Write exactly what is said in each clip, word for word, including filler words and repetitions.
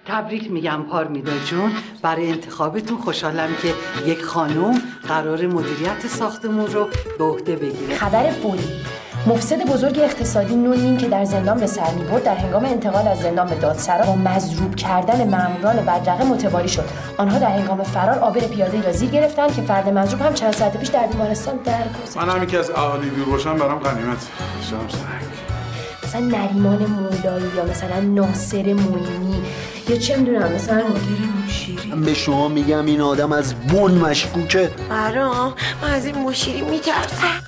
تبریک میگم پارمیدا جون، برای انتخابتون خوشحالم که یک خانم قرار مدیریت ساختمون رو به عهده بگیره. خبر فوری: مفسد بزرگ اقتصادی نونین که در زندان به سر می‌برد در هنگام انتقال از زندان به دادسرا با مضروب کردن ماموران بدرقه متواری شد. آنها در هنگام فرار آبر پیاده‌ای را زیر گرفتند که فرد مضروب هم چند ساعت پیش در بیمارستان درگذشت. من هم که از اهالی دور باشم برام غنیمت. شام سرک. مثلا نریمان مولایی یا مثلا ناصر معینی یا چه میدونم مثلا مدیر مشیری. من به شما میگم این آدم از بن مشکوکه. برام من از این مشیری میترسم.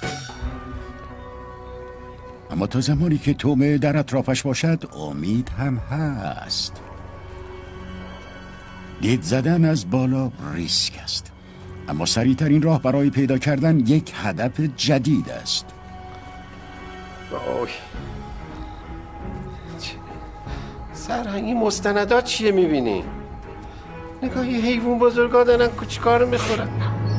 اما تا زمانی که تومه در اطرافش باشد امید هم هست. دید زدن از بالا ریسک است، اما سریع‌ترین راه برای پیدا کردن یک هدف جدید است. وای سرهنگی مستندات چیه میبینی؟ نگاه یه حیوان بزرگا دارن کوچیکار رو میخورن.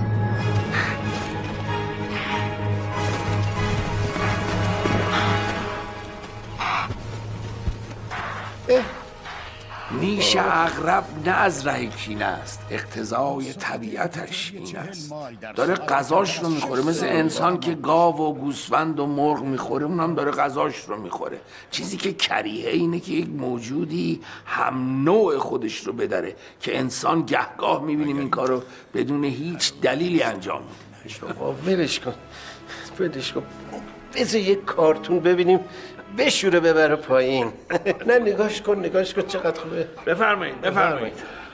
نیش عقرب نه از ره کینه است، اقتضای طبیعتش این است. داره غذاش رو میخوره، مثل انسان که گاو و گوسفند و مرغ میخوره اونم داره غذاش رو میخوره. چیزی که کریهه اینه که یک موجودی هم نوع خودش رو بدره که انسان گهگاه میبینیم این کارو بدون هیچ دلیلی انجام میده. شما ولش کن ولش کن بذار یک کارتون ببینیم بشوره ببره پایین. نه نگاش کن نگاش کن چقدر خوبه. بفرمایید بفرمایید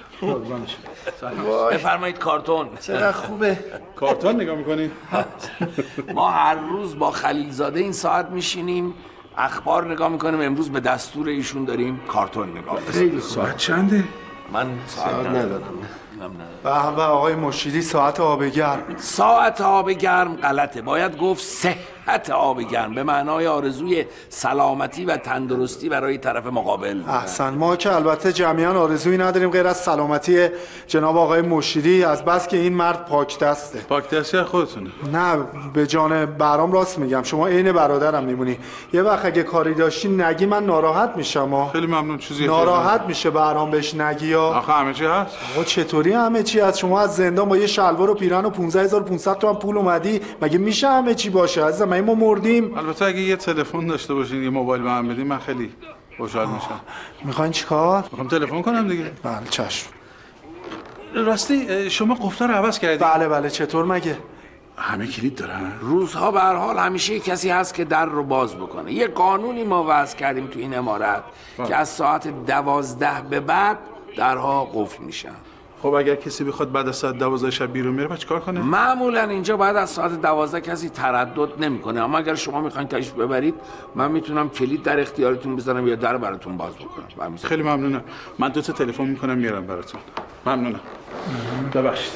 بفرمایید. کارتون چقدر خوبه. کارتون نگاه میکنی؟ ما هر روز با خلیلزاده این ساعت میشینیم اخبار نگاه میکنیم. امروز به دستور ایشون داریم کارتون نگاه میکنیم. ساعت چنده؟ من ساعت ندارم. به به آقای مشیری ساعت آب گرم. ساعت آب گرم غلطه، باید گفت صحت آب گرم به معنای آرزوی سلامتی و تندرستی برای طرف مقابل. احسن. ما که البته جمعیان آرزویی نداریم غیر از سلامتی جناب آقای مشیری، از بس که این مرد پاک دسته. پاک دستی خودتونه؟ نه به جان برام راست میگم، شما عین برادرم میمونی. یه وقت اگه کاری داشتی نگی من ناراحت میشم. خیلی ممنون. چیزی ناراحت میشه برام بهش نگی ها. آخه همه چی هست. آقا چطوری همه چی هست؟ شما از زندان با یه شلوار و پیراهن و پانزده هزار و پانصد تومن پول اومدی، مگه میشه همه چی باشه عزیزم؟ ما مردیم. البته اگه یه تلفن داشته باشین یه موبایل به من بدین من خیلی خوشحال میشم. میخواین چیکار؟ میخوام تلفن کنم دیگه. بله چشم. راستی شما قفل رو عوض کردید؟ بله بله. چطور مگه؟ همه کلید دارن؟ روزها به هر حال همیشه کسی هست که در رو باز بکنه. یه قانونی ما وضع کردیم تو این عمارت بله. که از ساعت دوازده به بعد درها قفل میشن. خب اگر کسی بخواد بعد از ساعت دوازده شب بیرون میره بعد چیکار کنه؟ معمولا اینجا بعد از ساعت دوازده کسی تردد نمیکنه، اما اگر شما میخواین تشریف ببرید من میتونم کلید در اختیارتون بذارم یا در براتون باز بکنم. خیلی ممنونم. من دو تا تلفن میکنم میارم براتون. ممنونم. ببخشید.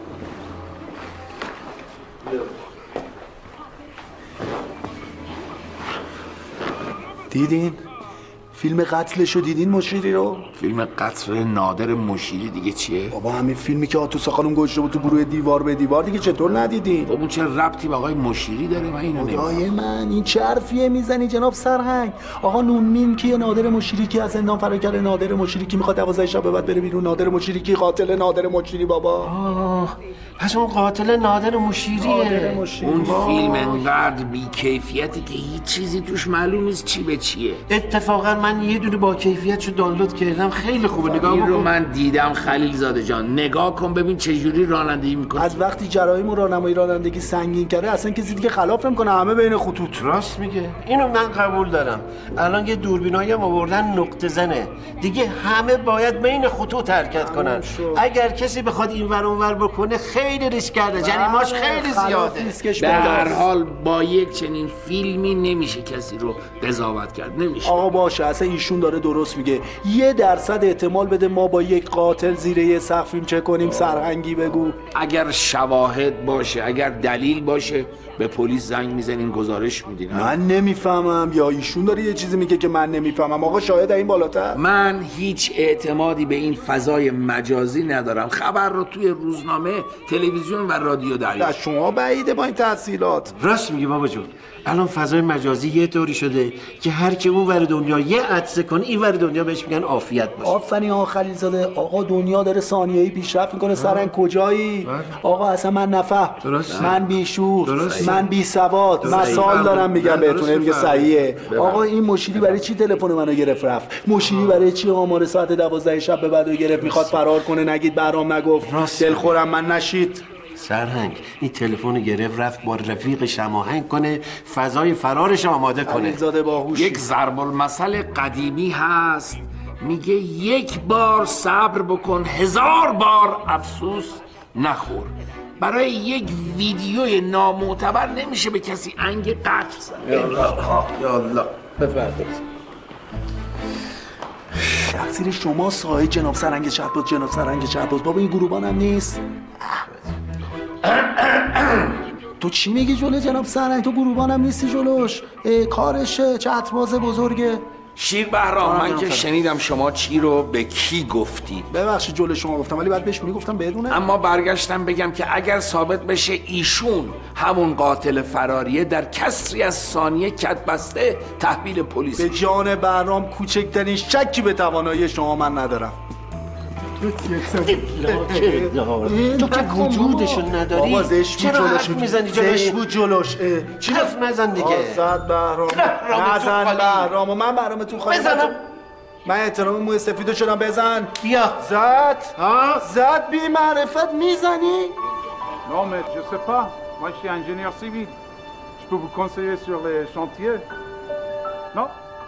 دیدین؟ فیلم قتلشو دیدین مشیری رو؟ فیلم قتل نادر مشیری دیگه چیه؟ بابا همین فیلمی که آتوس خانم گذاشته بود تو گروه دیوار به دیوار دیگه، چطور ندیدین؟ خب اون چه ربطی به آقای مشیری داره؟ من اینو نمی‌فهمم. من این چه حرفیه میزنی جناب سرهنگ؟ آقا نونمین کیه؟ نادر مشیری کی از زندان فرار کرده؟ نادر مشیری کی میخواد دوازده شب بعد بره بیرون؟ نادر مشیری کی؟ قاتل نادر مشیری بابا. آه پس اون قاتل نادر مشیریه. نادر مشیری. اون فیلم انقدر بی‌کیفیتی که هیچ چیزی توش معلوم نیست چی به چیه. اتفاقا من یه دونه با کیفیتشو دانلود کردم خیلی خوبه. نگاه این رو من دیدم خلیلزاده جان. نگاه کن ببین چه جوری رانندگی میکنه. از وقتی جرایم و راهنمایی رانندگی سنگین کرده اصلا کسی دیگه خلاف نمیکنه، همه بین خطوط. راست میگه. اینو من قبول دارم. الان یه دوربینایی هم آوردن نقطه زنه دیگه، همه باید بین خطوط حرکت کنن. اگر کسی بخواد اینور اونور بکنه خیلی ریسک کرده، جریمه‌اش خیلی زیاده. به هر حال با یک چنین فیلمی نمیشه کسی رو قضاوت کرد. نمیشه. آقا باشه اصلا ایشون داره درست میگه. یه درصد احتمال بده ما با یک قاتل زیر یه سقف فیلم چه کنیم. سرهنگی بگو. اگر شواهد باشه، اگر دلیل باشه به پلیس زنگ میزنین گزارش میدین. من نمیفهمم یا ایشون داره یه چیزی میگه که من نمیفهمم. آقا شاید این بالاتر. من هیچ اعتمادی به این فضای مجازی ندارم. خبر رو توی روزنامه، تلویزیون و رادیو دریافت. شما بعیده با این تحصیلات. راست میگی بابا جون. الان فضای مجازی یه طوری شده که هر کی اون ور دنیا یه عطسه کنه این ور دنیا بهش میگن عافیت باشه. آفرین آقا خلیلزاده. آقا دنیا داره ثانیه‌ای پیشرفت میکنه. سرنگ کجایی؟ آقا اصلا من نفهم، من بیشور، من بی سواد، مسائل دارم میگم بهتون. میگه صحیحه. آقا این مشیری برای چی تلفن منو گرفت رفت؟ مشیری برای چی آمار ساعت دوازده شب به بعدو گرفت میخواد فرار کنه؟ نگید بهرام نگفت، دلخورم من نشید. سرهنگ این تلفن گرفت رفت با رفیقش هماهنگ کنه فضای فرارش آماده کنه. خلیلزاده باهوشی. یک ضرب المثل قدیمی هست میگه یک بار صبر بکن هزار بار افسوس نخور. برای یک ویدیوی نامعتبر نمیشه به کسی انگ قتل زد. یا الله بفرمایید. تقصیر شما سایه جناب سرنگ شهباز. جناب سرنگ شهباز بابا این گروبان هم نیست. تو چی میگی جلوی جناب سرنگ؟ تو گروبان هم نیستی جلوش. کارشه، چترباز بزرگه. شیر بهرام من که شنیدم شما چی رو به کی گفتید. ببخشید جلوی شما گفتم ولی بعد بهش میگفتم بدونه. اما برگشتم بگم که اگر ثابت بشه ایشون همون قاتل فراریه در کسری از ثانیه کت بسته تحویل پلیس. به جان بهرام کوچکترین شکی به توانایی شما من ندارم. تو که وجودشو نداری. بابا زشت بود جلوش. زشت بود جلوش. چی حرف نزن دیگه. زد بهرام. نزن بهرام. و من بهرام تو خواهی بزنم. من احترام موی سفیدو شدم. بزن. بیا. زد. زد بی معرفت میزنی. Non mais je sais pas. Moi je suis ingénieur civil. Je peux vous conseiller sur les chantiers. Non?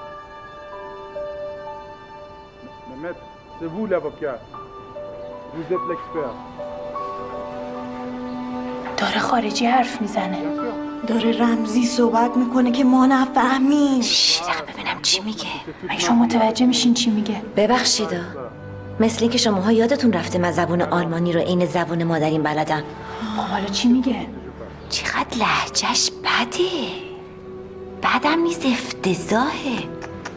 Mais maître, c'est vous l'avocat. Vous êtes l'expert. داره خارجی حرف میزنه. داره رمزی صحبت میکنه که ما نفهمیم. شیدق ببینم چی میگه. مگه شما متوجه میشین چی میگه؟ ببخشیدا مثل اینکه شماها یادتون رفته من زبون آلمانی رو عین زبون مادرین بلدم. خب حالا چی میگه؟ چقدر لهجهش بده. بدم نیست، افتضاحه.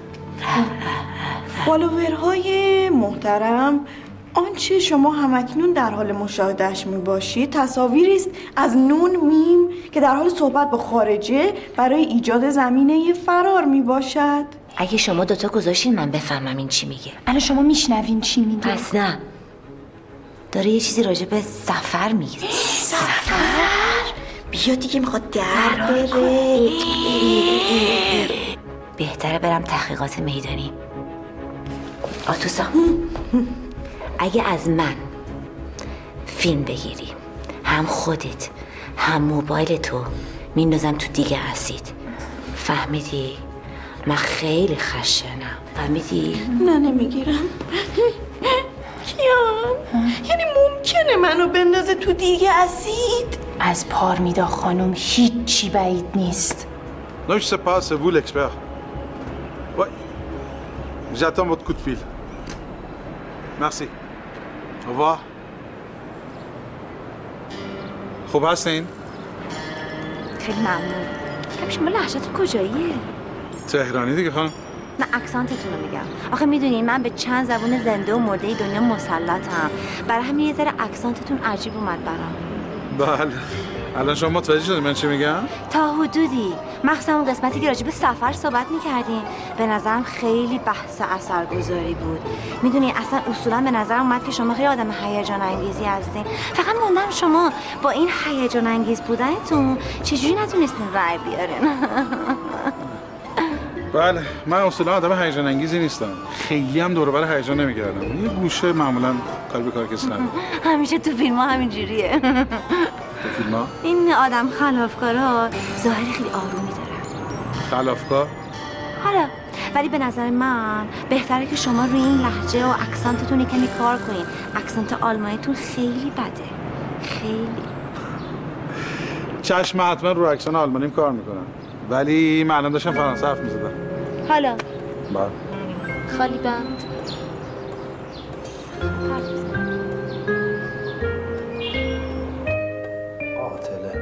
فالوورهای محترم، آنچه شما همکنون در حال مشاهدهش میباشید تصاویری است از نون میم که در حال صحبت با خارجه برای ایجاد زمینه فرار میباشد. اگه شما دوتا گذاشین من بفهمم این چی میگه. الان شما میشنوین چی میگه؟ پس نه، داره یه چیزی راجع به سفر میگه. سفر؟ بیا دیگه میخواد در بره. بهتره برم تحقیقات میدانی. آتوسا اگه از من فیلم بگیری هم خودت هم موبایل تو میندازم تو دیگه اسید. فهمیدی؟ من خیلی خشنم. فهمیدی؟ نه نمیگیرم. کیان یعنی ممکنه منو بندازه تو دیگه اسید؟ از پارمیدا خانم هیچ چی بعید نیست. Non je sais pas, c'est vous l'expert. Ouais. J'attends votre coup de fil. Merci. Au revoir. خوب هستین؟ خیلی ممنون. کم شما لهجه‌تون کجاییه؟ تهرانی دیگه خانم. نه اکسانتتون رو میگم. آخه میدونین من به چند زبون زنده و مرده دنیا مسلطم. برای همین یه ذره اکسانتتون عجیب اومد برام. بله. الان شما متوجه شدید من چی میگم؟ تا حدودی. مخصوصا اون قسمتی که راجع به سفر صحبت میکردین به نظرم خیلی بحث اثرگذاری بود. میدونی اصلا اصولا به نظرم اومد که شما خیلی آدم هیجان انگیزی هستین. فقط موندم شما با این هیجان انگیز بودنتون چجوری نتونستین رای بیارین. بله من اصولا آدم هیجان انگیزی نیستم. خیلی هم دور و بر هیجان نمیگردم. یه گوشه معمولا کار به کار کسی ندارم. همیشه تو فیلم‌ها همینجوریه. تو فیلم‌ها این آدم خلافکارا ظاهری خیلی آرومی دارن. خلافکار؟ حالا ولی به نظر من بهتره که شما روی این لهجه و اکسانتتون کمی کار کنین. اکسانت آلمانیتون خیلی بده. خیلی. چشم حتما رو اکسان آلمانیم کار میکنم. ولی من الان داشتم فرانسه حرف میزدم. حالا بله. خالی بند. قاتله.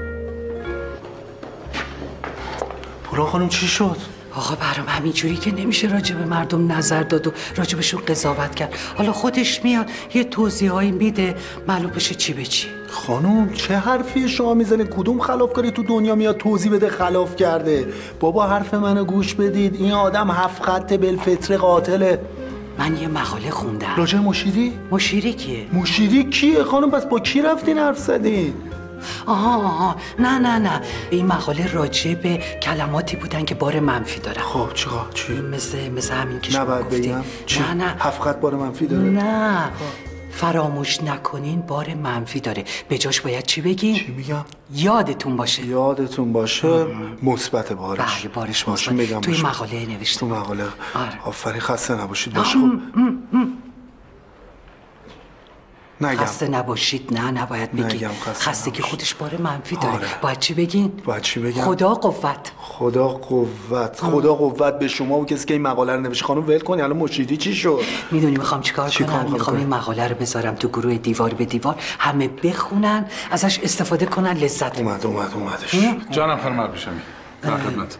پورا خانم چی شد؟ آقا برام همینجوری که نمیشه راجع به مردم نظر داد و راجع بهشون قضاوت کرد. حالا خودش میاد یه توضیحایی میده معلوم بشه چی به چی. خانم چه حرفی شما میزنه؟ کدوم خلافکاری تو دنیا میاد توضیح بده خلاف کرده؟ بابا حرف منو گوش بدید، این آدم هفت خط بالفطره قاتله. من یه مقاله خوندم. راجع مشیری؟ مشیری کیه؟ مشیری کیه خانم؟ پس با کی رفتین حرف زدین؟ آها آها نه نه نه این مقاله راجع به کلماتی بودن که بار منفی دارن. خب چیکار؟ چی؟ مثل مثل همین که شما نباید گفتی. بگم؟ چی؟ نه نه هفت خط بار منفی داره؟ نه فراموش نکنین بار منفی داره. به جاش باید چی بگین؟ چی میگم؟ یادتون باشه. یادتون باشه مثبت بارش. بله بارش مثبت. میگم توی مقاله نوشته. تو مقاله. آره. آفرین خسته نباشید. باشه خب. نگم. خسته نباشید. نه نباید بگی. خستگی خودش بار منفی داره. آره. باید چی بگین؟ باید چی بگم؟ خدا قوت. خدا قوت. خدا قوت به شما و کسی که این مقاله رو نوشت. خانم ول کنی الان مشیری چی شد؟ میدونی میخوام چیکار چی کنم؟ میخوام این مقاله رو بذارم تو گروه دیوار به دیوار، همه بخونن، ازش استفاده کنن، لذت ببرن. اومد اومد اومدش. جانم خانم ابریشمی. در خدمت.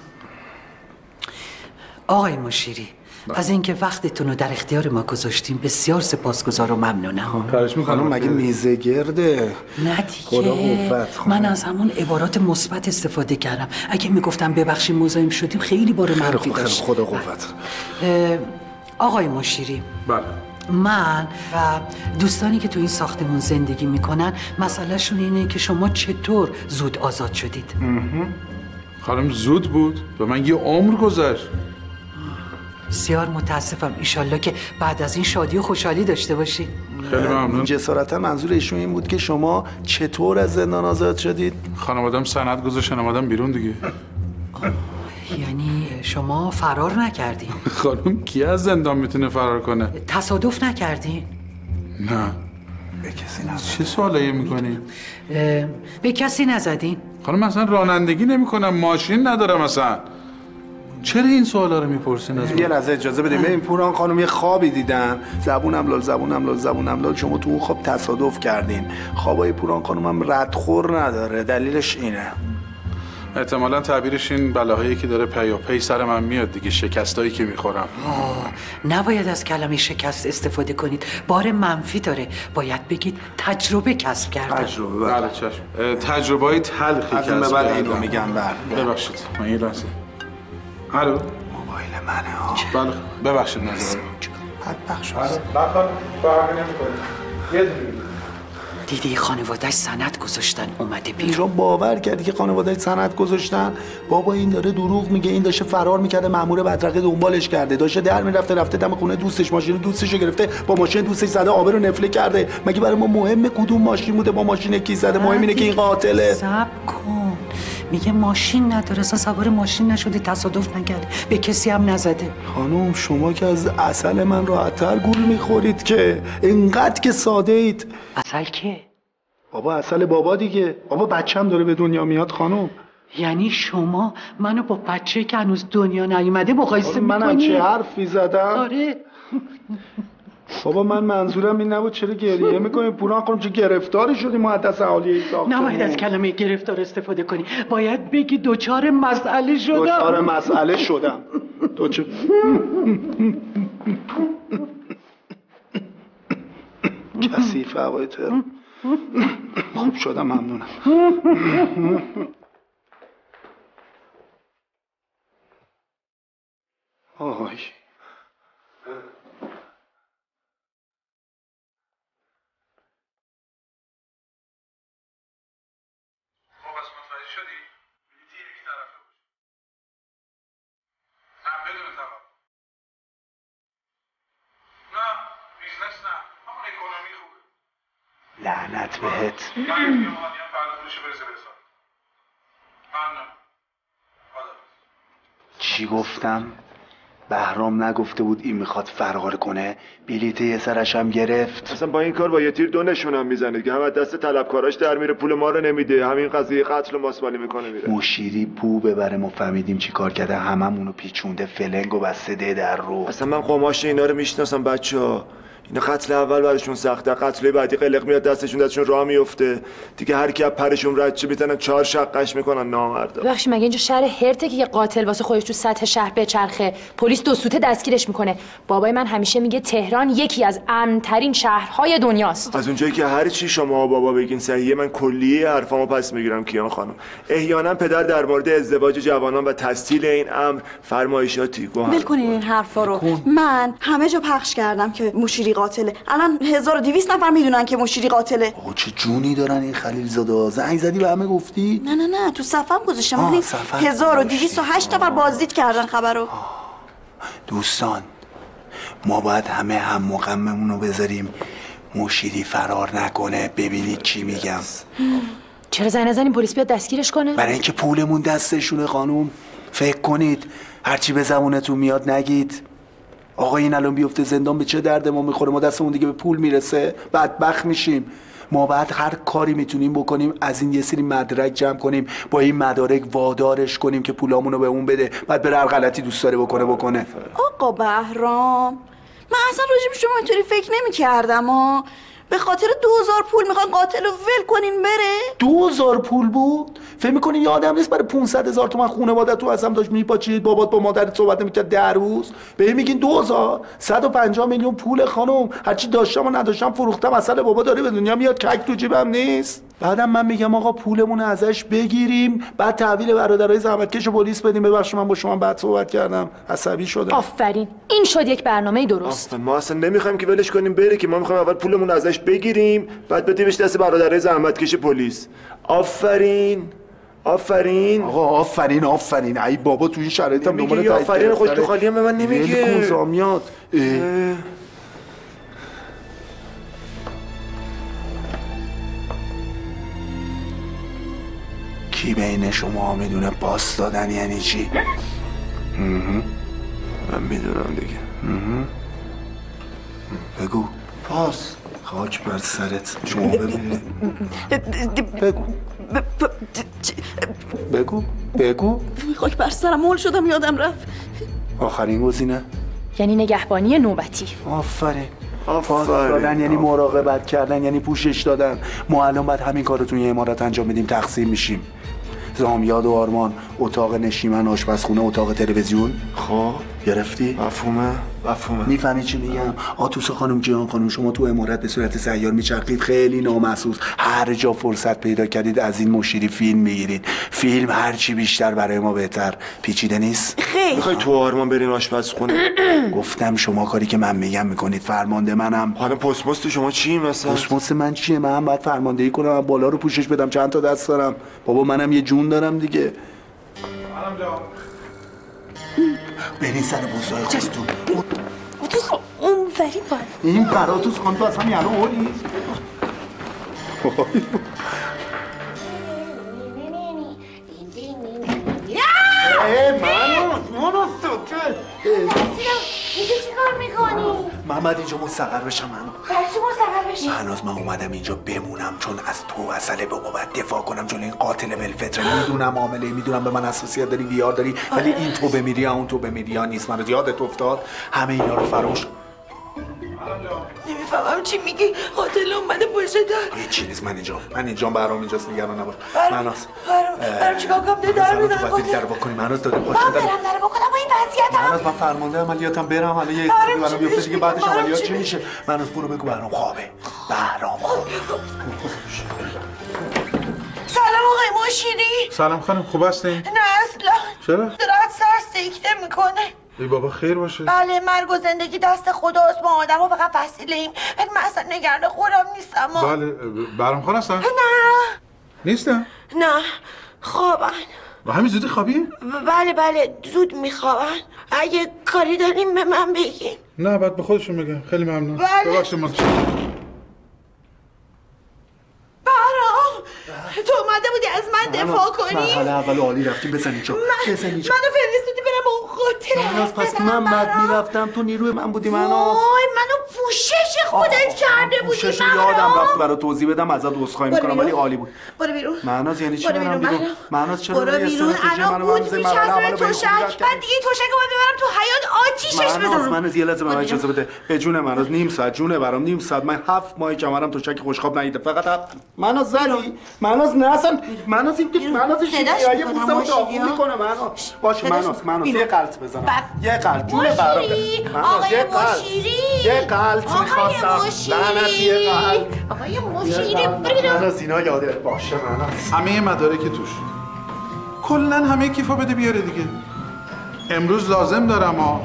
آقای مشیری از اینکه وقتتون رو در اختیار ما گذاشتیم بسیار سپاسگزار و ممنونم. خواهش می‌کنم. مگه میزه گرده؟ نه دیگه. من از همون عبارات مثبت استفاده کردم. اگه میگفتم ببخشید مزاحم شدیم خیلی بار منفی داشت. خدا قوت. آقای مشیری. بله. من و دوستانی که تو این ساختمون زندگی میکنن مسئلهشون اینه که شما چطور زود آزاد شدید؟ خانم زود بود؟ به من یه عمر گذشت. بسیار متاسفم. ایشالله که بعد از این شادی و خوشحالی داشته باشی. خیلی ممنون. جسارتا منظور ایشون این بود که شما چطور از زندان آزاد شدید؟ خانوادم سند گذاشتن اومدم بیرون دیگه. یعنی شما فرار نکردین؟ خانم کی از زندان میتونه فرار کنه؟ تصادف نکردین؟ نه. به کسی نزدین. چه سوالایی میکنی؟ به کسی نزدین؟ خانم مثلا رانندگی نمیکنم، ماشین ندارم مثلا. چرا این سوالا رو میپرسین از من؟ یه لحظه اجازه بدیم. این پوران خانم یه خوابی دیدن. زبونم لال زبونم لال زبونم لال. شما تو اون خواب تصادف کردین. خوابای پوران خانم هم ردخور نداره. دلیلش اینه. احتمالاً تعبیرش این بلاهایی که داره پیاپی سر من میاد دیگه، شکستایی که میخورم. آه، نباید از کلمه شکست استفاده کنید. بار منفی داره. باید بگید تجربه کسب کردم. تجربه بله چشم. تجربه‌های تلخی کسب کردم. از این اینو میگم. بله. ببخشید. من یه لحظه. الو. موبایل منه ها. بله ببخشید نظر. بدبخت شد. من خانم فرقی نمی‌کنه. یه دونه دیدی خانواده‌اش سند گذاشتن اومده بیرون. اینجا باور کردی که خانواده‌اش سند گذاشتن؟ بابا این داره دروغ میگه. این داشته فرار میکرده، مأمور بدرقه دنبالش کرده، داشته در میرفته، رفته دم خونه دوستش، ماشین دوستش رو گرفته، با ماشین دوستش زده، آبر رو نفله کرده. مگه برای ما مهمه کدوم ماشین بوده، با ماشین کی زده؟ مهم اینه که این قاتله. صبر کن. میگه ماشین نداره، اصلا سوار ماشین نشده، تصادف نکرده، به کسی هم نزده. خانم شما که از عسل من راحت‌تر گول میخورید که، اینقدر که ساده اید. عسل که؟ بابا عسل بابا دیگه. بابا بچه‌م داره به دنیا میاد خانم. یعنی شما منو با بچه که هنوز دنیا نیومده مقایسه میکنی؟ منم چه حرفی زدم؟ آره. بابا من منظورم این نبود. چرا گریه میکنی پوران خانم؟ چه گرفتاری شدی مهندس عالیه ساختمون؟ نباید از کلمه گرفتار استفاده کنی. باید بگی دوچار مسئله شدم. دوچار مسئله شدم. دوچار کثیف هوای تهران. خوب شدم ممنونم. آهای لعنت بهت. چی گفتم؟ بهرام نگفته بود این میخواد فرار کنه؟ بلیته یه سرش هم گرفت. اصلا با این کار با یه تیر دو نشونم میزنه که هم از دست طلبکاراش در میره، پول ما رو نمیده، همین قضیه قتل و ماسمالی میکنه میره. مشیری پو ببره ما فهمیدیم چی کار کرده، هممونو پیچونده، فلنگ و بسته ده در رو. اصلا من قماش اینا رو میشناسم بچه‌ها. اینا قتل اول براشون سخته، قتل بعدی قلق میاد دستشون دستشون راه میفته دیگه. هر کی از پرشون رد چه میتونن چهار شقش میکنن نامردا. ببخشید مگه اینجا شهر هرته که یه قاتل واسه خودش تو سطح شهر بچرخه پلیس دو سوته دستگیرش میکنه؟ بابای من همیشه میگه تهران یکی از امن‌ترین شهرهای دنیاست. از اونجایی که هر چی شما بابا بگین صحیحه، من کلیه حرفامو پس میگیرم کیان خانم. احیانا پدر در مورد ازدواج جوانان و تسهیل این امر فرمایشاتی گفت. ول کنین این حرفا رو. من همه جا پخش کردم که مشیری قاتله. الان هزار و دویست نفر میدونن که مشیری قاتله. آقا چه جونی دارن این خلیل زاده. زنگ زدی به همه گفتی؟ نه نه نه تو صفم گذاشتم. هزار و دویست و هشت نفر بازدید کردن خبرو. دوستان ما باید همه هم مقممون رو بذاریم مشیری فرار نکنه. ببینید چی میگم. چرا زنگ نزنیم پلیس بیاد دستگیرش کنه؟ برای اینکه پولمون دستشونه خانوم. فکر کنید هرچی به زبونتون میاد نگید. آقا این الان بیفته زندان به چه درد ما میخوره؟ ما دستمون دیگه به پول میرسه بدبخت میشیم. ما بعد هر کاری میتونیم بکنیم از این یه سری مدرک جمع کنیم، با این مدارک وادارش کنیم که پولامونو به اون بده، بعد بره هر غلطی دوست داره بکنه بکنه. آقا بهرام من اصلا راجع به شما اینطوری فکر نمی‌کردم ها. به خاطر دو هزار پول میخوان قاتل رو ول کنین بره؟ دو هزار پول بود؟ فکر میکنی یه آدم نیست برای پونصد هزار تومن خانواده تو اصلا داشت میپاچید بابات با مادرت صحبت نمیکرد در روز؟ به میگین دو هزار؟ صد و پنجاه میلیون پول خانم. هرچی داشتم و نداشتم فروختم. اصلا بابا داره به دنیا میاد کک تو جیبم نیست. بعدم من میگم آقا پولمون ازش بگیریم، بعد تحویل برادرای زحمتکش پلیس بدیم. ببخشید من با شما بعد صحبت کردم، عصبی شدم. آفرین این شد یک برنامه درست. ما اصلا نمیخوایم که ولش کنیم بره، که ما میخوایم اول پولمون ازش بگیریم بعد بدیمش دست برادرای زحمتکش پلیس. آفرین آفرین آقا آفرین آفرین. ای بابا تو این شرایط هم میگه آفرین خوش تو خالی هم به من نمیگه. کنزامیات کی بین شما میدونه باس دادن یعنی چی؟ من میدونم دیگه. بگو. پاس. خاک بر سرت. شما بگو. بگو بگو بگو. خاک بر سرم مول شدم یادم رفت. آخرین گزینه یعنی نگهبانی نوبتی. آفرین. پاس دادن یعنی مراقبت کردن، یعنی پوشش دادن. ما الان باید همین کار رو توی یه عمارت انجام بدیم، تقسیم میشیم. زامیاد و آرمان اتاق نشیمن، آشپزخونه، اتاق تلویزیون. خب گرفتی؟ مفهومه مفهومه. میفهمی چی میگم؟ آتوس خانم، جیان خانم، شما تو عمارت به صورت سیار میچرخید، خیلی نامحسوس. هر جا فرصت پیدا کردید از این مشیری فیلم میگیرید. فیلم هر چی بیشتر برای ما بهتر. پیچیده نیست؟ خیلی. میخوای تو آرمان برین آشپزخونه؟ گفتم شما کاری که من میگم میکنید. فرمانده منم. حالا پستمست شما چی مثلا؟ پستمست من چیه؟ من هم باید فرماندهی کنم، من بالا رو پوشش بدم. چند تا دست دارم بابا، منم یه جون دارم دیگه. منم جان برین سر بوزای خودتون. اتوس اونوری باید. این براتوس خان تو اصلا یعنی اولی؟ منو منو سکت. اینجا چی کار میکنی؟ محمد اینجا مستقر بشم. منو برای چی مستقر بشی؟ هنوز من اومدم اینجا بمونم چون از تو اصله بابا باید دفاع کنم جلوی این قاتل بالفطره. میدونم عامله، میدونم به من حساسیت داری، ویار داری، ولی این تو بمیری یا اون تو بمیری یا نیست. من یادت افتاد همه اینا رو فراموش. نمیفهمم چی میگی. قاتل اومده پشت در. هیچ چیزی نیست. من اینجا من اینجا برام اینجاست، نگران نباش. مناس برام چیکار کنم؟ در میذارم قاتل در واکنی. مناس داده باشه. من برم در بکنم با این وضعیتم. مناس من فرمانده عملیاتم برم. حالا یه چیزی برام بیفته دیگه بعدش عملیات چی میشه؟ مناس برو بگو برام خوابه. برام خوابه. سلام آقای مشیری. سلام خانم، خوب هستین؟ نه اصلا. چرا؟ دارد سر سکته میکنه. ای بابا خیر باشه. بله مرگ و زندگی دست خداست، ما آدم ها فقط وسیله ایم. من اصلا نگران خودم نیستم. بله برام خان هستن؟ نه نیستن؟ نه خوابن. و همین زودی خوابی؟ بله بله زود میخوابن. اگه کاری داریم به من بگین. نه بعد به خودشون بگم. خیلی ممنون. بله. ببخشید ما برام تو اومده بودی از من دفاع کنی؟ من حالا اول عالی رفتیم. بزن اینجا بزن اینجا. منو فرستودی برم اون قاتل. مناس پس من بعد میرفتم تو نیروی من بودی. مناس وای منو پوشش خودت کرده بودی پوشش یادم رفت برای توضیح بدم ازت عذرخواهی میکنم ولی عالی بود. برو بیرون. مهناز یعنی چی برم بیرون؟ مهناز چرا برو بیرون. الان بود میچسبه توشک بعد دیگه توشک رو ببرم تو حیاط آتیشش بزنم. مهناز یه لحظه به من اجازه بده. به جون مهناز نیم ساعت جونه برام نیم ساعت من هفت ماه کمرم توشک خوشخواب ندیده فقط هفت. مهناز زدی؟ مهناز نه اصلا مهناز این مهناز صداش یه پوستمو داغون میکنه مهناز. باش مهناز مهناز یه قلط بزنم. یه قلط جون برام. آقای مشیری. یه قلط می‌خواستم. لعنتی یه قلط. آقای مشیری برید. مهناز اینا یادت باشه مهناز. همه مدارک توش کلا همه کیفا بده بیاره دیگه. امروز لازم دارم ها.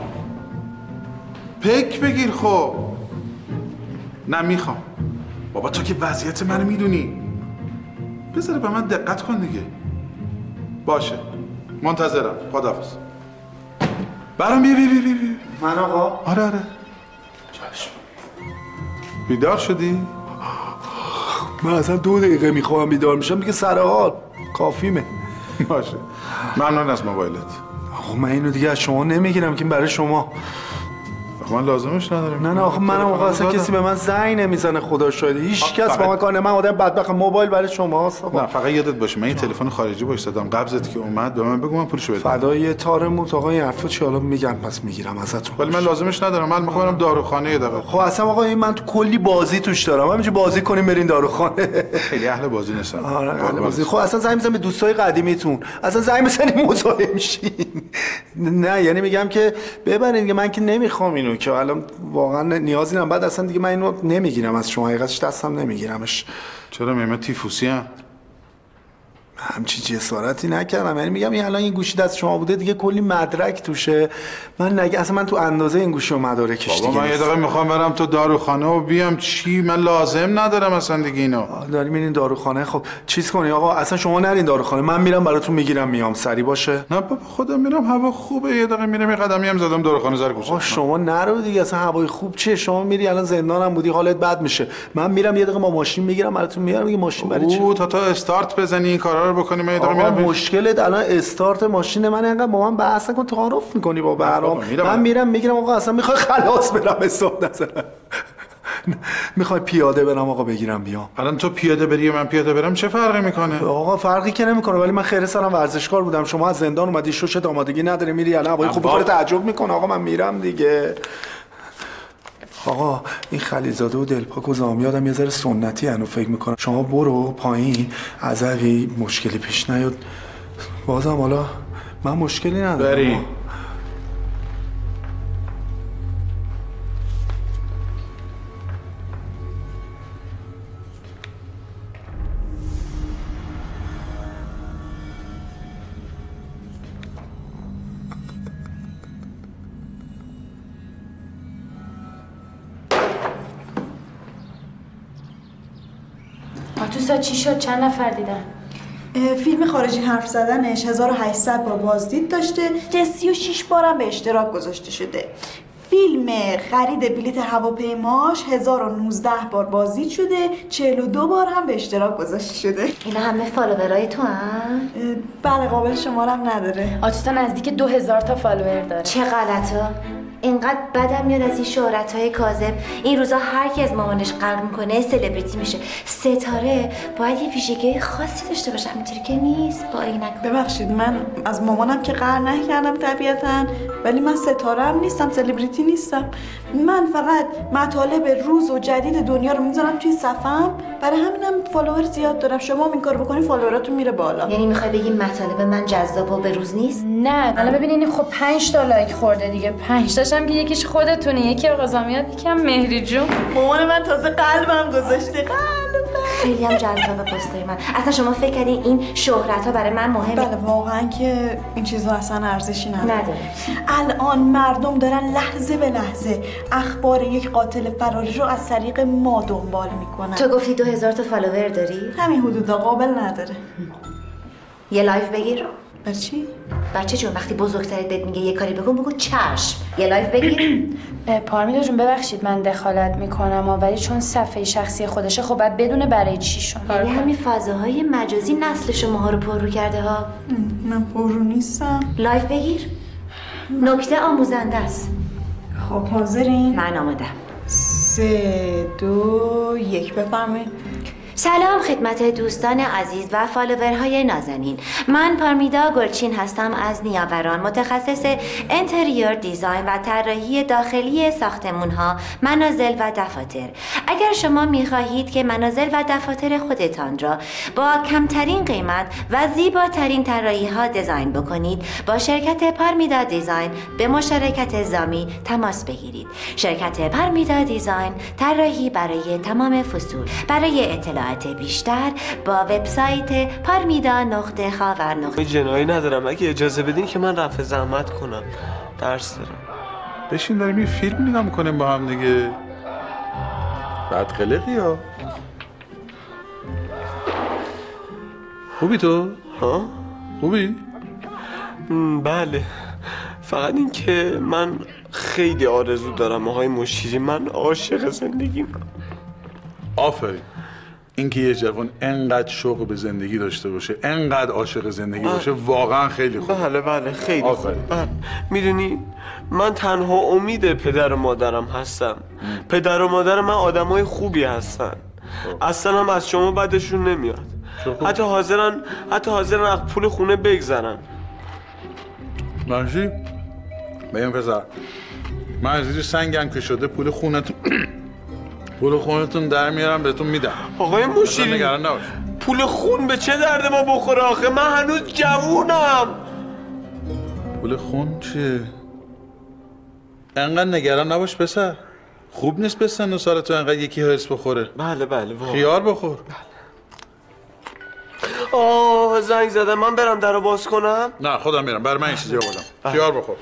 پک بگیر خب. نه میخوام. بابا تو که وضعیت منو میدونی. بذاره به من دقت کن دیگه. باشه. منتظرم. خداحافظ. برام بیا بیا بیا بیا. من آقا؟ آره آره. چشم. بیدار شدی؟ من اصلا دو دقیقه میخوام بیدار میشم دیگه سر حال. کافیمه. باشه. ممنون از موبایلت. آخه من اینو دیگه از شما نمیگیرم که برای شما. من لازمش ندارم. نه نه آخه من آقا اصلا کسی به من زنگ نمیزنه خدا شاهده. هیچ کس با من کار نمیکنه. من آدم بدبختم. موبایل برای شماست. نه فقط یادت باشه من یه تلفن خارجی باش دادم. قبضت که اومد به من بگو من پولشو بدم. فدای تار موت آقا این حرفا چی حالا میگن پس میگیرم ازتون. ولی من لازمش ندارم. من میخوام برم داروخانه یه دقیقه. خب اصلا آقا این من تو کلی بازی توش دارم. همینجوری بازی کنیم برین داروخانه. خیلی اهل بازی نیستم. آره اهل بازی. خب اصلا زنگ میزنم به دوستای قدیمیتون. اصلا زنگ میزنیم مزاحم شین. نه یعنی میگم که ببرین دیگه من که نمیخوام اینو که الان واقعا نیازی ندارم. بعد اصلا دیگه من اینو نمیگیرم از شما. حقیقتش دستم نمیگیرمش. چرا میگم تیفوسی ام؟ همچین جسارتی نکردم. یعنی میگم این الان این گوشی دست شما بوده دیگه کلی مدرک توشه. من نگه اصلا من تو اندازه این گوشی و مدارکش دیگه. بابا من یه دقیقه میخوام برم تو داروخانه و بیام. چی من لازم ندارم اصلا دیگه اینو. داری میرین داروخانه. خب چیز کنی آقا اصلا شما نرین داروخانه. من میرم براتون میگیرم میام سری باشه. نه بابا خودم میرم هوا خوبه. یه دقیقه میرم یه قدمی هم زدم داروخانه زر گوشه. شما نرو دیگه اصلا هوای خوب چیه. شما میری الان زندانم بودی حالت بد میشه. من میرم یه دقیقه با ماشین میگیرم براتون میارم. میگه ماشین برای چی؟ او تا تا استارت بزنی این کارا رو بکنی. من یه دقیقه میرم. مشکلت الان استارت ماشین من اینقدر با من بحث نکن. تعارف میکنی با برام. من میرم میگیرم آقا اصلا میخوای خلاص برم استارت نزنم. میخوای پیاده برم آقا بگیرم بیام. الان تو پیاده بری من پیاده برم چه فرقی میکنه؟ آقا فرقی که نمیکنه ولی من خیره سرم ورزشکار بودم. شما از زندان اومدی شوشت آمادگی نداری میری الان هوای خوب بخوره تعجب میکنه. آقا من میرم دیگه. آقا این خلیزاده و دلپاک و زامیادم یه ذره سنتی انو فکر میکنم. شما برو پایین از اوی مشکلی پیش نیاد. بازم حالا من مشکلی ندارم. بری آتوسا چی شد؟ چند نفر دیدن؟ فیلم خارجی حرف زدنش هزار و هشتصد بار بازدید داشته. سی و شش بارم به اشتراک گذاشته شده. فیلم خرید بلیت هواپیماش هزار و نوزده بار بازدید شده. چهل و دو بار هم به اشتراک گذاشته شده. اینا همه فالوورای تو هم؟ بله قابل شمارم نداره. آتوسا نزدیک دو هزار تا فالوور داره. چه غلطا؟ اینقدر بدم میاد از این شهرت‌های کاذب. این روزا هر کی از مامانش غرق میکنه سلبریتی میشه. ستاره باید یه ویژگی خاصی داشته باشه. همینطوری که نیست. با عینک. ببخشید من از مامانم که قهر نکردم طبیعتاً ولی من ستاره هم نیستم سلبریتی نیستم. من فقط مطالب روز و جدید دنیا رو میذارم توی صفم. برای همینم فالوور زیاد دارم. شما هم این کارو بکنی فالووراتون میره بالا. یعنی میخوای بگی مطالب من جذاب و به روز نیست؟ نه الان ببینین خب پنج تا لایک خورده دیگه. پنج تاشم که یکیش خودتونه یکی آقا زامیاد یکی هم مهری جون. مامان من تازه قلبم گذاشته. قلب خیلی هم جذاب پستای من. اصلا شما فکر کردین این شهرت ها برای من مهمه؟ بله واقعا که این چیزا اصلا ارزشی نداره. نداره. الان مردم دارن لحظه به لحظه اخبار یک قاتل فراری رو از طریق ما دنبال میکنن. تو گفتی دو هزار تا فالوور داری؟ همین حدودا قابل نداره. یه لایف بگیر. برای چی؟ بچه جون وقتی بزرگترت بهت میگه یه کاری بکن بگو چشم. یه لایف بگیر. پارمیتا جون ببخشید من دخالت میکنم ولی چون صفحه شخصی خودشه خب باید بدونه برای چی شون. یعنی همین فضاهای مجازی نسل شماها رو پررو کرده ها. من پررو نیستم. لایف بگیر. نکته آموزنده است. خب حاضرین؟ من آمادم. سه دو یک بفرمایید. سلام خدمت دوستان عزیز و فالوورهای نازنین. من پارمیدا گلچین هستم از نیاوران، متخصص انتریور دیزاین و طراحی داخلی ساختمان‌ها، منازل و دفاتر. اگر شما می‌خواهید که منازل و دفاتر خودتان را با کمترین قیمت و زیباترین طراحی‌ها دیزاین بکنید، با شرکت پارمیدا دیزاین به مشارکت زامی تماس بگیرید. شرکت پارمیدا دیزاین طراحی برای تمام فصول. برای اطلاع بیشتر با وبسایت پارمیدا نقطه خاور نقطه جنایی ندارم، اگه اجازه بدین که من رفع زحمت کنم، درس دارم. بشین داریم یه فیلم نگاه میکنیم با هم دیگه. بعد قلقی ها. خوبی تو؟ ها؟ خوبی؟ بله، فقط این که من خیلی آرزو دارم آقای مشیری، من عاشق زندگیم. آفرین. اینکه یه جوان انقدر شوق به زندگی داشته باشه، انقدر عاشق زندگی باشه، واقعا خیلی خوبه. بله بله خیلی خوبه. بله. میدونی من تنها امید پدر و مادرم هستم. پدر و مادر من آدمای خوبی هستن. اصلا هم از شما بدشون نمیاد. حتی حاضرن حتی حاضرن از پول خونه بگذرن. ماشی؟ ببین پسر، من از زیر سنگم که شده پول خونتون پول خونتون در میارم بهتون میدم. آقای مشیری نگران نباش. پول خون به چه درد ما بخوره آخه؟ من هنوز جوونم. پول خون چیه؟ انقدر نگران نباش پسر. خوب نیست به سن و سال تو انقدر یکی هرس بخوره. بله بله واقعا. خیار بخور. بله. آه زنگ زدم، من برم درو باز کنم؟ نه خودم میرم، برای من این چیزی آوردم. خیار بخور.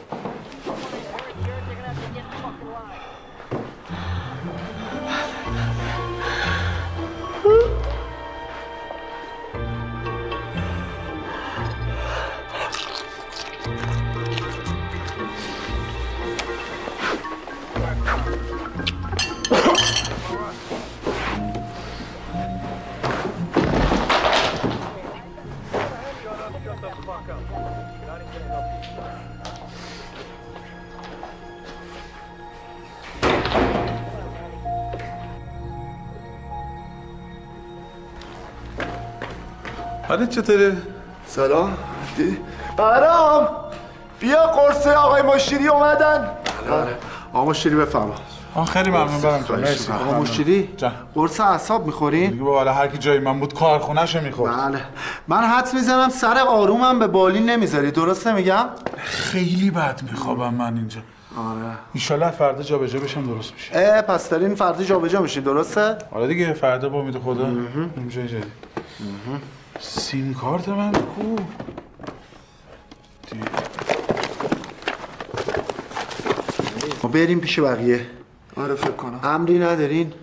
حالت چطوره؟ سلام دی برام بیا قرصه آقای مشیری اومدن. بله آقا مشیری بفرما. آه خیلی ممنون برام تو. مرسی. آقا مشیری قرص اعصاب میخورین؟ دیگه حالا هر کی جای من بود کارخونه‌شو میخورد. بله من حدس میزنم سر آرومم به بالین نمیذاری، درست نمیگم؟ خیلی بد میخوابم من اینجا. آره ایشالله فردا جابجا بشم درست میشه. اه پس دارین فردا جابجا میشین درسته؟ آره دیگه فردا با امید خدا بریم جای جدید. سیم کارت من کو؟ ما بریم پیش بقیه. آره فکر کنم. امری ندارین؟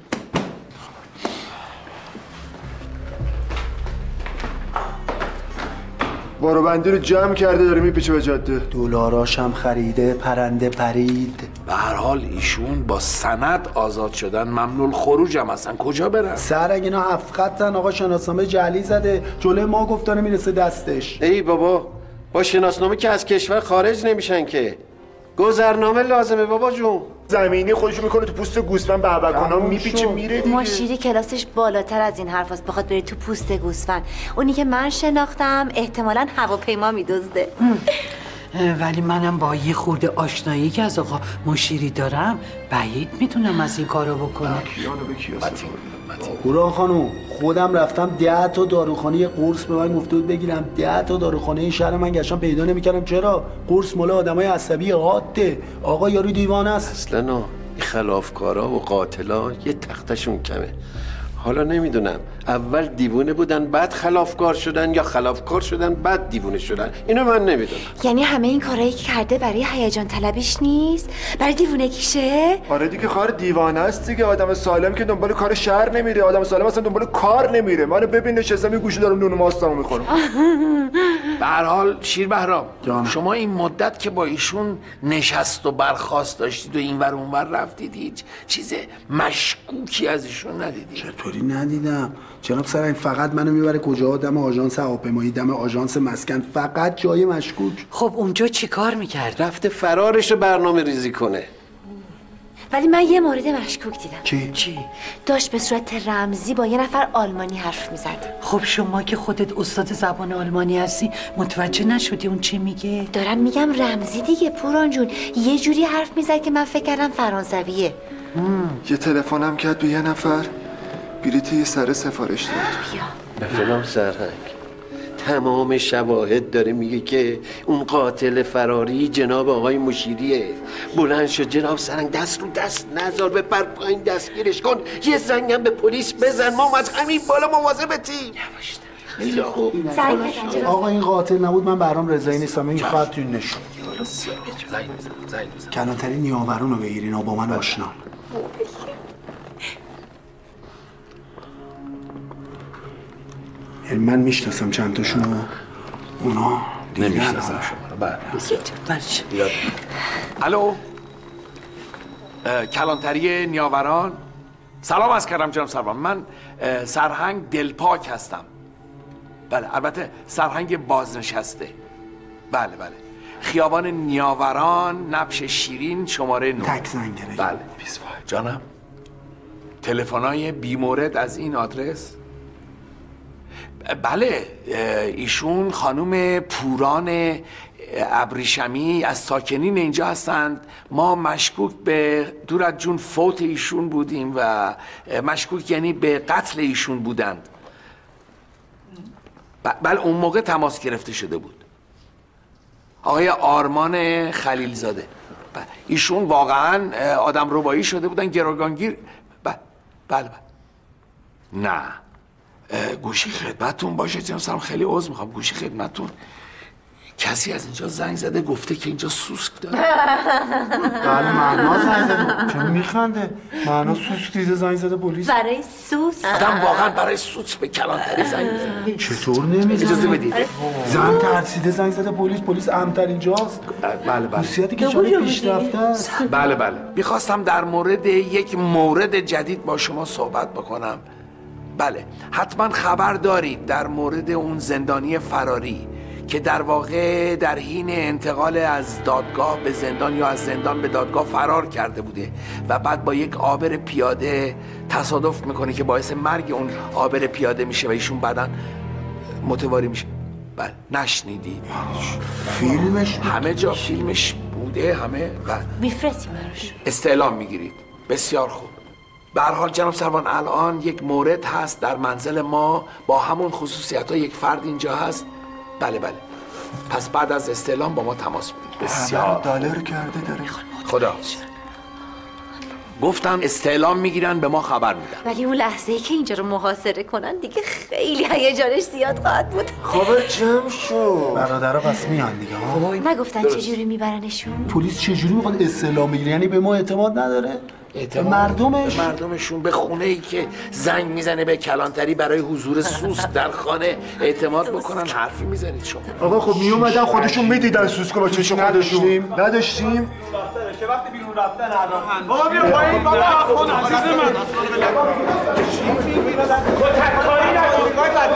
بارو بندی رو جمع کرده داره میپیچه به جاده. دولاراش هم خریده، پرنده پرید. به هر حال ایشون با سند آزاد شدن، ممنوع خروج هم هستن، کجا برن؟ سرگ اینا هفت خطن، آقا شناسنامه جعلی زده، جلوی ما گفتن میرسه دستش. ای بابا با شناسنامه که از کشور خارج نمیشن که، گذرنامه لازمه بابا جون. زمینی خودشو میکنه تو پوست گوسفند، بهبکانا میپیچه میره دیگه. مشیری کلاسش بالاتر از این حرفاست، بخواد بره تو پوست گوسفند. اونی که من شناختم احتمالاً هواپیما میدزده. ولی منم با یه خورده آشنایی که از آقا مشیری دارم بعید میتونم از این کارو بکنم. هورا خانوم خودم رفتم ده تا داروخانه یه قرص به من گفته بود بگیرم، ده تا داروخانه این شهر من گشتم پیدا نمیکردم. چرا؟ قرص مال آدمای عصبی عاده. آقا یارو دیوانه است. اصلا نه، خلافکارا و قاتلا یه تختشون کمه. حالا نمیدونم اول دیوونه بودن بعد خلافکار شدن یا خلافکار شدن بعد دیوونه شدن، اینو من نمیدونم. یعنی همه این کارهایی که کرده برای هیجان طلبیش نیست، برای دیوونگیشه؟ آره دیگه خار دیوانه است دیگه. آدم سالم که دنبال کار شهر نمیره، آدم سالم اصلا دنبال کار نمیره. منو ببین نشستم یه گوشه دارم نون ماستمو میخورم. به هر حال شیر بهرام شما این مدت که با ایشون نشست و برخاست داشتید و اینور اونور رفتید، هیچ چیز مشکوکی از ایشون ندیدید؟ چطوری ندیدم؟ جناب سرنگ فقط منو میبره کجا؟ دم آژانس هواپیمایی، دم آژانس مسکن، فقط جای مشکوک. خب اونجا چی کار میکرد؟ رفته فرارش رو برنامه ریزی کنه. ولی من یه مورد مشکوک دیدم. چی؟ چی؟ داشت به صورت رمزی با یه نفر آلمانی حرف میزد. خب شما که خودت استاد زبان آلمانی هستی متوجه نشدی اون چی میگه؟ دارم میگم رمزی دیگه پوران جون. یه جوری حرف میزد که من فکر کردم فرانسویه. یه تلفنم کرد به یه نفر بلیط یه سر سفارش داد. به فلان سرهنگ تمام شواهد داره میگه که اون قاتل فراری جناب آقای مشیریه. بلند شد جناب سرهنگ، دست رو دست نذار، بپر پایین دستگیرش کن، یه زنگم به پلیس بزن، ما از همین بالا مواظبتیم. یواش خیلی خوب. آقا این قاتل نبود من برام رضایی نیستم. این خط تو نشون. کلانتری نیاورون رو بگیرین با من آشنا. یعنی من میشناسم چند تاشون رو، اونا نمیشناسم شما. بله. الو کلانتری نیاوران، سلام عرض کردم جناب سروان. من سرهنگ دلپاک هستم. بله البته سرهنگ بازنشسته. بله بله خیابان نیاوران، نبش شیرین، شماره نو. تک زنگره. بله جانم. تلفن‌های بیمورد از این آدرس؟ بله ایشون خانم پوران ابریشمی از ساکنین اینجا هستند. ما مشکوک به دور از جون فوت ایشون بودیم و مشکوک یعنی به قتل ایشون بودند. بله اون موقع تماس گرفته شده بود. آقای آرمان خلیلزاده. بله ایشون واقعا آدم ربایی شده بودن، گروگانگیر. بله بله بله نه گوشی خدمتتون باشه جناب سلام، خیلی عذر میخوام. گوشی خدمتتون کسی از اینجا زنگ زده گفته که اینجا سوسک داره. بله معنا زنگ زده. چون میخنده معنا سوسک دیده زنگ زده پلیس. برای سوس آدم واقعا برای سوس به کلانتری زنگ زده. چطور نمیزنه؟ اجازه بدید. زن ترسیده زنگ زده پلیس. پلیس امن‌تر اینجاست. بله بله خصوصیتی که جای پیشرفته است. بله بله میخواستم در مورد یک مورد جدید با شما صحبت بکنم. بله حتما خبر دارید در مورد اون زندانی فراری که در واقع در حین انتقال از دادگاه به زندان یا از زندان به دادگاه فرار کرده بوده و بعد با یک عابر پیاده تصادف میکنه که باعث مرگ اون عابر پیاده میشه و ایشون بعداً متواری میشه. بله نشنیدید؟ فیلمش همه جا فیلمش بوده. همه بله میفرستی براش. استعلام میگیرید. بسیار خوب. به هر حال جناب سروان الان یک مورد هست در منزل ما با همون خصوصیت ها، یک فرد اینجا هست. بله بله پس بعد از استعلام با ما تماس بگیرید. بسیار دلار کرده داره. خدا گفتن استعلام میگیرن به ما خبر میدن. ولی اون لحظه ای که اینجا رو محاصره کنن دیگه خیلی هیجانش زیاد خواهد بود. خب جمع شو. برادرها پس میان دیگه ها. نگفتن چجوری میبرنشون؟ پلیس چجوری میخواد استعلام بگیره؟ یعنی به ما اعتماد نداره؟ اعتماد مردمش به مردمشون، به خونه ای که زنگ میزنه به کلانتری برای حضور سوسک در خانه اعتماد بکنن. حرفی میزنید شما. آقا خب میومدن خودشون میدیدن سوسکو با چشم خودشون. نداشتیم چه وقتی بیرون رفتن الان بابا بیا پایین بابا خون عزیز من کاری نکنید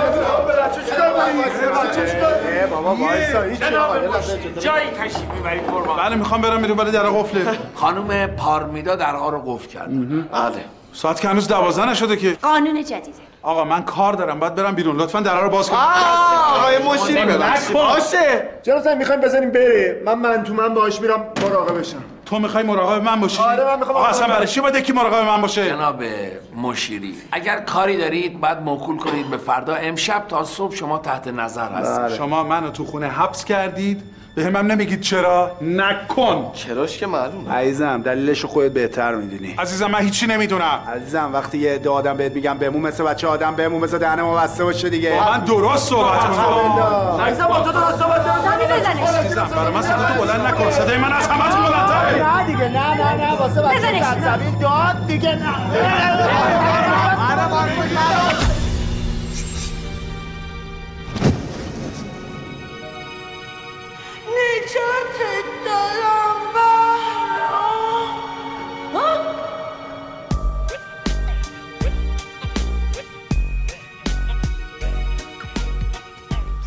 بابا وایسا هیچ جایی تشریف میبرید قربان. بله میخوام برم بیرون ولی در قفله. خانم پارمیدا درها رو قفل کردن. بله ساعت که هنوز دوازده نشده که. قانون جدیده. آقا من کار دارم باید برم بیرون، لطفا درها رو باز کنید. آقای مشیری باشه جناب سرهنگ میخوایم بزنیم بره. من من تو من باهاش میرم مراقبشم. تو میخوای مراقب من باشی؟ آره من میخوام. آقا اصلا برای چی باید یکی مراقب من باشه؟ جناب مشیری اگر کاری دارید بعد موکول کنید به فردا. امشب تا صبح شما تحت نظر هستید. شما منو تو خونه حبس کردید به هم نمیگید چرا؟ نکن. چراش که معلومه. عزیزم دلیلشو خودت بهتر میدونی. عزیزم من هیچی نمیدونم. عزیزم وقتی یه عده آدم بهت میگم بمون مثل بچه آدم بمون مثل دهن ما بسته باشه دیگه. با من درست صحبت کنم. عزیزم با تو درست صحبت کنم. عزیزم برای من صداتو بلند نکن. صدای من از همتون بلندتره. نه دیگه نه نه نه واسه بچه سرزمین داد دیگه نه. نجاتت دارم بهرام.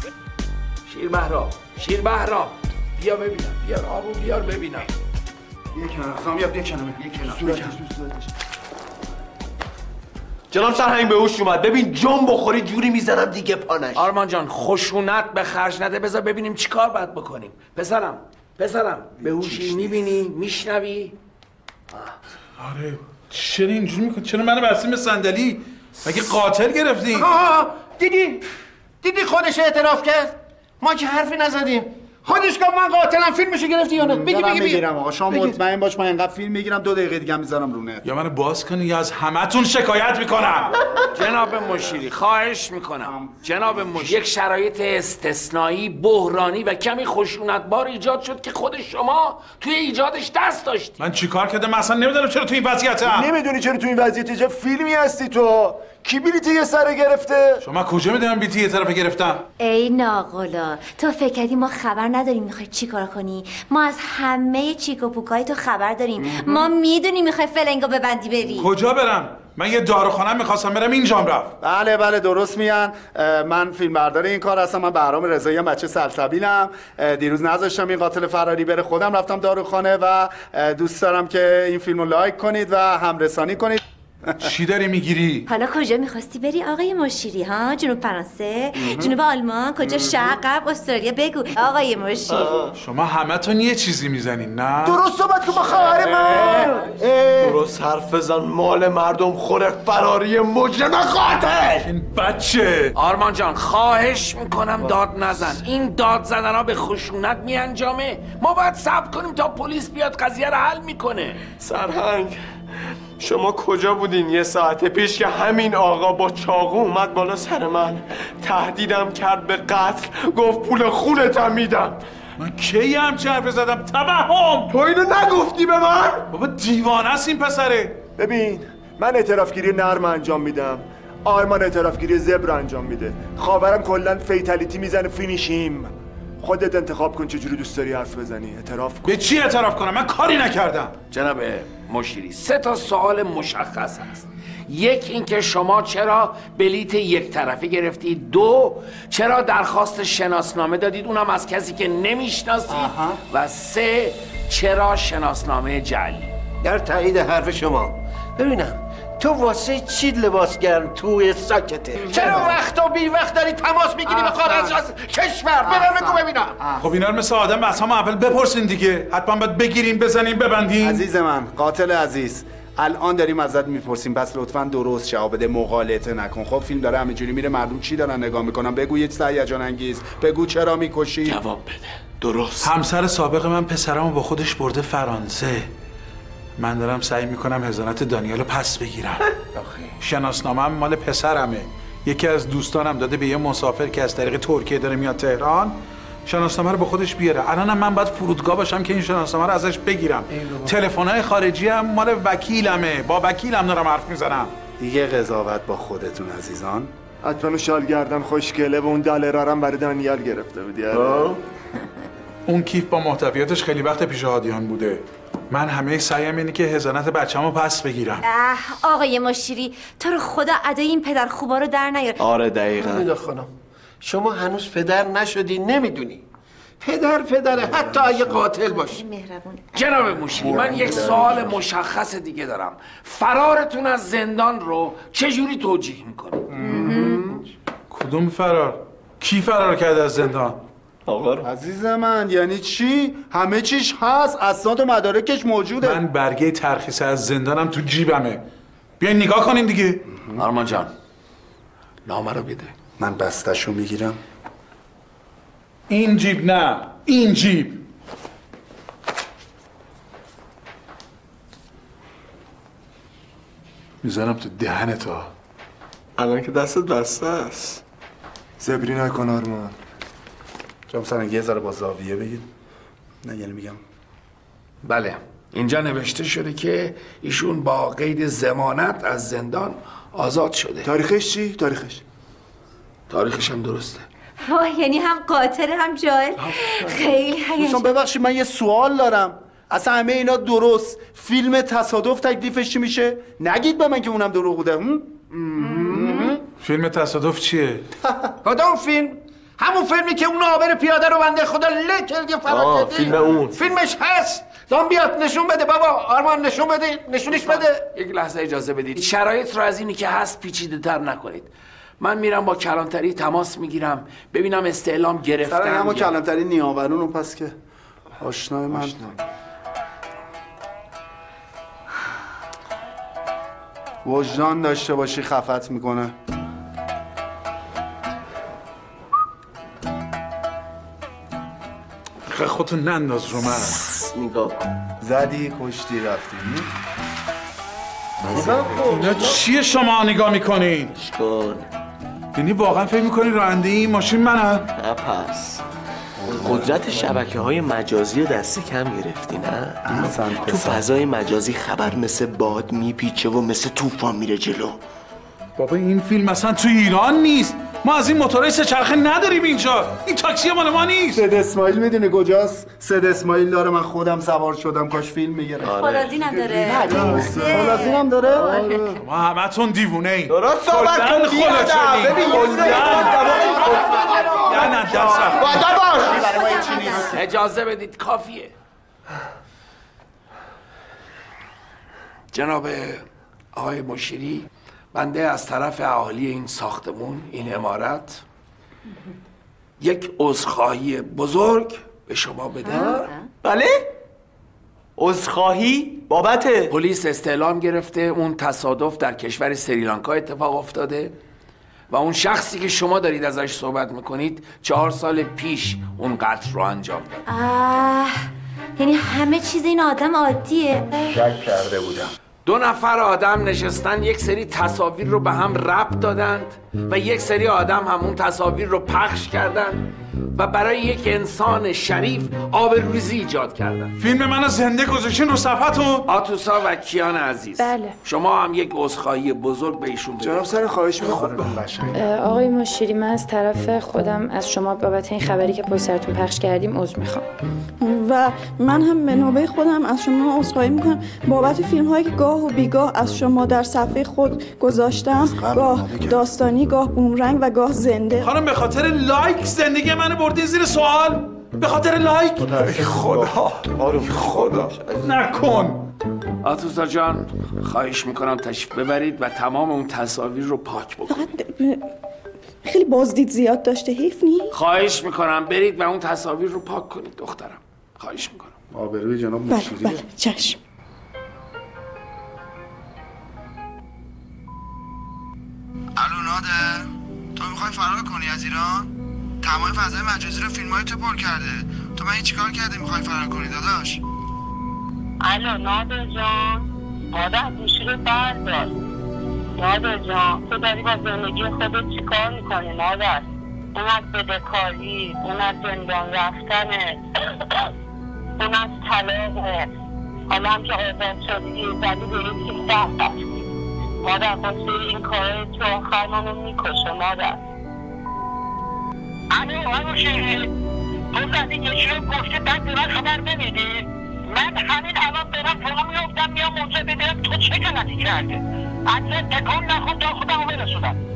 شیر بهرام، شیر بهرام بیا ببینم، بیار آبو بیار ببینم. یک کنار سامیاب، یک کنار یک کنار جناب سرهنگ به هوش اومد. ببین جون بخوری جوری میزنم دیگه پانش. آرمان جان خشونت به خرج نده، بذار ببینیم چی کار باید بکنیم. پسرم پسرم به هوشی میبینی میشنوی؟ آره چرا اینجوری میکنی؟ چرا منو بستیم به صندلی؟ مگه قاتل گرفتی؟ آه دیدی؟ دیدی خودش اعتراف کرد؟ ما که حرفی نزدیم. خودش گفت من قاتلم. فیلمشو گرفتی یا نه؟ بگی بگی میگیرم آقا شما مطمئن باش من اینقدر فیلم میگیرم دو دقیقه دیگه میذارم رو نت. یا منو باز کنی یا از همتون شکایت میکنم. جناب مشیری خواهش میکنم جناب مشیری، یک شرایط استثنایی بحرانی و کمی خشونتبار ایجاد شد که خود شما توی ایجادش دست داشتی. من چیکار کردم؟ من اصلا نمیدونم چرا تو این وضعیتم. نمیدونی چرا تو این وضعیت؟ چه فیلمی هستی تو؟ کی بلیطی یه سر گرفته؟ شما کجا میدونم بیتی یه طرف گرفتم؟ ای ناقلا تو فکر کردی ما خبر نداریم میخوای چی کار کنی؟ ما از همه چیک و پوکای تو خبر داریم. ما میدونیم میخوای فلنگو ببندی بری. کجا برم؟ من یه داروخانه میخواستم برم اینجام رفت. بله بله درست میگن. من فیلم بردار این کار هستم. من بهرام رضایی ام، بچه سلسبیلم. دیروز نذاشتم این قاتل فراری بره، خودم رفتم داروخانه و دوست دارم که این فیلمو لایک کنید و همرسانی کنید. چی داری میگیری؟ حالا کجا میخواستی بری آقای مشیری ها؟ جنوب فرانسه؟ جنوب آلمان؟ کجا؟ شرق غرب استرالیا؟ بگو آقای مشیری. شما همتون یه چیزی میزنین نه؟ درست صحبت کن با خواهر من. درست حرف بزن. مال مردم خوره فراری مجرم قاتل. این بچه. آرمان جان خواهش میکنم داد نزن. این داد زدن ها به خشونت میانجامه. ما باید صبر کنیم تا پلیس بیاد قضیه رو حل میکنه. سرهنگ شما کجا بودین یه ساعت پیش که همین آقا با چاقو اومد بالا سر من، تهدیدم کرد به قتل، گفت پول خونتم میدم. من کی همچه حرف زدم؟ توهم. تو اینو نگفتی به من؟ بابا دیوانه است این پسره. ببین من اعترافگیری نرم انجام میدم، آرمان اعترافگیری زبر انجام میده، خاورم کلا فیتالیتی میزنه فینیشیم. خودت انتخاب کن چجوری دوست داری حرف بزنی. اعتراف کن. به چی اعتراف کنم؟ من کاری نکردم. جناب مشیری سه تا سوال مشخص هست. یک اینکه شما چرا بلیت یک طرفه گرفتید؟ دو چرا درخواست شناسنامه دادید اونم از کسی که نمیشناسید؟ و سه چرا شناسنامه جعلی؟ در تایید حرف شما ببینم تو واسه چی لباس گرم توی ساکته؟ چرا وقت و بی وقت داری تماس میگیری به خارج از کشور؟ ببر بگو ببینم. خب اینا رو مثل آدم از همه اول بپرسین دیگه. حتما باید بگیریم بزنیم ببندیم. عزیز من قاتل عزیز الان داریم ازت میپرسیم پس لطفاً درست جواب بده، مغالطه نکن. خب فیلم داره همینجوری میره مردم چی دارن نگاه میکنن؟ بگو یه چیز هیجان انگیز، بگو چرا میکشی؟ جواب بده. درست. همسر سابق من پسرمو با خودش برده فرانسه. من دارم سعی میکنم حضانت دانیالو پس بگیرم. شناسنامه‌ام مال پسرمه. یکی از دوستانم داده به یه مسافر که از طریق ترکیه داره میاد تهران شناسنامه رو با خودش بیاره. الانم من باید فرودگاه باشم که این شناسنامه رو ازش بگیرم. تلفن‌های خارجی هم مال وکیلمه. با وکیلم دارم حرف میزنم. دیگه قضاوت با خودتون عزیزان. حتما شال گردن خوشگله و اون دلرارم برای دانیال گرفته بودی. اون کیف با محتویاتش خیلی وقت پیش هادیان بوده. من همه سعیم اینه که حضانت بچه‌مو پس بگیرم. اه آقای مشیری تو رو خدا ادای این پدر خوبا رو در نیار. آره دقیقاً. میلا خانم شما هنوز پدر نشدی، نمیدونی. پدر پدره حتی اگه قاتل باشی. مهربون. جناب مشیری من یک سوال مشخص دیگه دارم. فرارتون از زندان رو چجوری توجیه میکنید؟ کدوم فرار؟ کی فرار کرده از زندان؟ آقا عزیز من یعنی چی؟ همه چیش هست، اسناد و مدارکش موجوده. من برگه ترخیص از زندانم تو جیبمه. بیاین نگاه کنین دیگه. آرمان جان نامه رو بده. من بستشو میگیرم. این جیب نه، این جیب. میزنم تو دهنت ها. الان که دستت بسته است. زبری نکن آرمان. جام سرنگ یه ذره با زاویه بگید. نه یعنی میگم بله اینجا نوشته شده که ایشون با قید ضمانت از زندان آزاد شده. تاریخش چی؟ تاریخش؟ تاریخش هم درسته. وای یعنی هم قاتل هم جاهل. خیلی دوستان ببخشید من یه سوال دارم. اصلا همه اینا درست فیلم تصادف تکلیفش چی میشه؟ نگید به من که اونم دروغ بوده. فیلم تصادف چیه؟ کدوم فیلم؟ همون فیلمی که اون آبر پیاده رو بنده خدا له کرد یا فرار کرد. فیلم اون. فیلمش هست. زان بیاد نشون بده بابا. آرمان نشون بده، نشونش بده. یک لحظه اجازه بدید. شرایط رو از اینی که هست پیچیده تر نکنید. من میرم با کلانتری تماس میگیرم ببینم استعلام گرفتن. سر اما کلانتری نیاورون و پس که آشنای من. وجدان داشته باشی خفت میکنه. خودتو ننداز رو من. نگاه زدی کشتی رفتی. اینا چیه شما نگاه میکنین؟ چیکار؟ یعنی واقعا فکر میکنین راننده این ماشین منم؟ نه پس قدرت شبکه های مجازی دستی کم گرفتی نه؟ تو فضای مجازی خبر مثل باد میپیچه و مثل طوفان میره جلو. بابا این فیلم اصلا تو ایران نیست. ما از این موتورهای سه چرخه نداریم اینجا. این تاکسی مال ما نیست. سید اسماعیل میدونی کجاست؟ سید اسماعیل داره، من خودم سوار شدم کاش فیلم میگرفت. خلازین هم داره. خلازین هم داره؟ ما همتون دیوونه این. درست صحبت کن بیادم. ببین نه نه دست اجازه بدید کافیه. جناب آقای مشیری، بنده از طرف اهالی این ساختمون، این عمارت، یک عذرخواهی بزرگ به شما بدم. بله؟ عذرخواهی بابت؟ پلیس استعلام گرفته اون تصادف در کشور سریلانکا اتفاق افتاده و اون شخصی که شما دارید ازش صحبت میکنید چهار سال پیش اون قتل رو انجام داد. آه، یعنی همه چیز این آدم عادیه. شک کرده بودم. دو نفر آدم نشستن یک سری تصاویر رو به هم ربط دادند و یک سری آدم همون تصاویر رو پخش کردند و برای یک انسان شریف آبروریزی ایجاد کردن. فیلم منو زنده گذاشتین رو صفحتون؟ آتوسا و کیان عزیز، بله. شما هم یک عذرخواهی بزرگ به ایشون بدید. جناب سر خواهش می‌کنم. آقای مشیری، من از طرف خودم از شما بابت این خبری که پشت سرتون پخش کردیم عذر میخوام و من هم به نوبه خودم از شما عذرخواهی میکنم بابت فیلم هایی که گاه و بیگاه از شما در صفحه خود گذاشتم، گاه داستانی، گاه بومرنگ و گاه زنده. خانم به خاطر لایک زندگی منو بردین زیر سوال؟ به خاطر لایک؟ خدا آروم خدا نکن. آتوسا جان، خواهش میکنم تشریف ببرید و تمام اون تصاویر رو پاک بکنید. خیلی بازدید زیاد داشته، حیف نیست؟ خواهش میکنم برید و اون تصاویر رو پاک کنید دخترم. خواهش میکنم. آبروی جناب بله مشیری. بله چشم. الو نادر، تو میخوای فرار کنی از ایران؟ تمام فضای مجازی رو فیلمای تو پر کرده. تو من چیکار کرده میخوای فرار کنی داداش؟ الو نادر جان، مادر گوشی رو بردار. نادر جان، تو داری با زندگی خودت چیکار میکنی نادر؟ اون از بدهکاری، اون از زندان رفتنه، اون از طلاقه. حالا هم که آزاد شدی زدی به این که سخت هستی. مادر باسه این کارهای تو آخر منو میکشه مادر. الو هموشی، تو زدی یکی رو گفته بعد به من خبر نمیدی؟ من همین الان برم فرا میافتم میام اونجا ببینم تو چه غلطی کرده. اصلا تکان نخون تا خودمو برسونم.